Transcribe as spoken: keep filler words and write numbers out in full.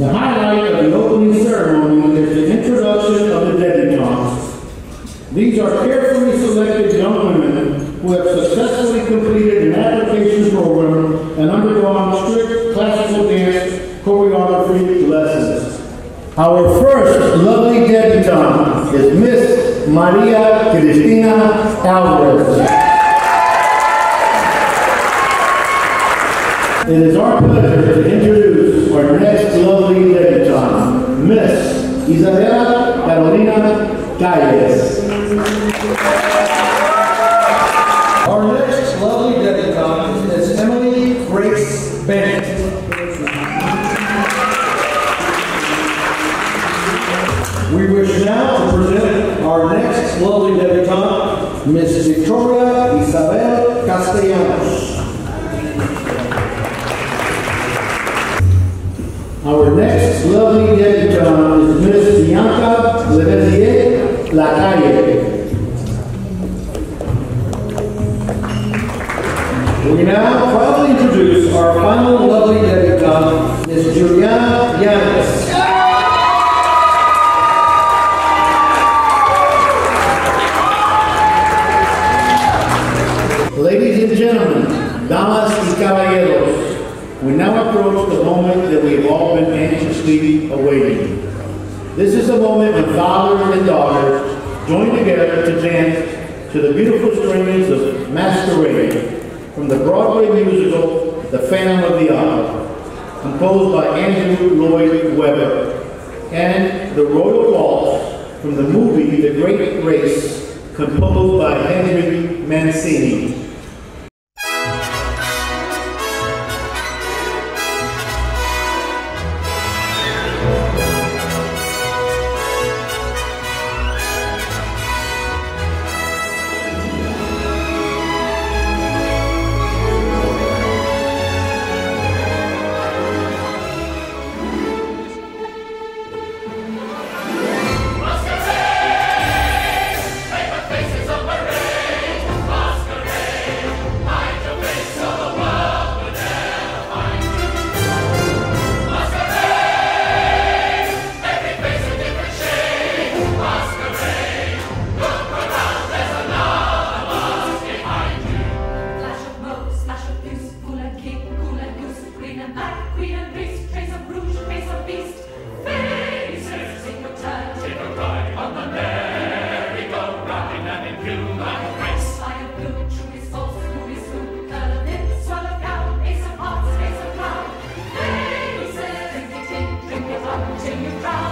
The highlight of the opening ceremony is the introduction of the debutantes. These are carefully selected young women who have successfully completed an application program and undergone strict classical dance choreography lessons. Our first lovely debutante is Miss Maria Cristina Alvarez. It is our pleasure to introduce our next lovely debutante, Miss Isabella Carolina Calles. Our next lovely debutante is Emily Grace Bennett. We wish now to present our next lovely debutante, Miss Victoria Isabel Castellanos. Our next lovely debutante is Miss Bianca Levezier Lacalle. We now proudly introduce our final lovely debutante, Miss Juliana Llanes. Ladies and gentlemen, damas y caballeros, we now approach the moment that we have all been anxiously awaiting. This is the moment when father and daughter join together to dance to the beautiful strains of Masquerade from the Broadway musical The Phantom of the Opera, composed by Andrew Lloyd Webber, and the Royal Waltz from the movie The Great Race, composed by Henry Mancini. Till you try.